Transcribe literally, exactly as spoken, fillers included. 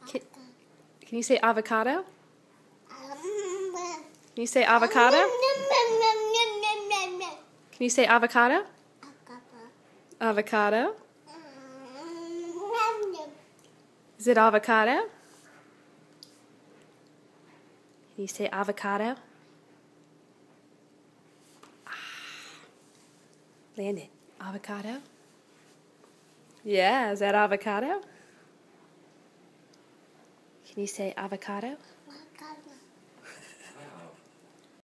Can, can you say avocado? Can you say avocado? Can you say avocado? Avocado? Is it avocado? Can you say avocado? Ah. Landon, avocado? Yeah, is that avocado? Can you say avocado?